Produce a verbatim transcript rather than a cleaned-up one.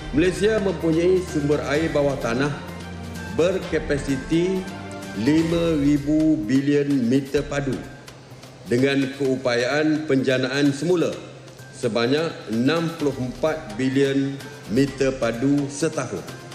Malaysia mempunyai sumber air bawah tanah berkapasiti lima ribu bilion meter padu dengan keupayaan penjanaan semula sebanyak enam puluh empat bilion meter padu setahun.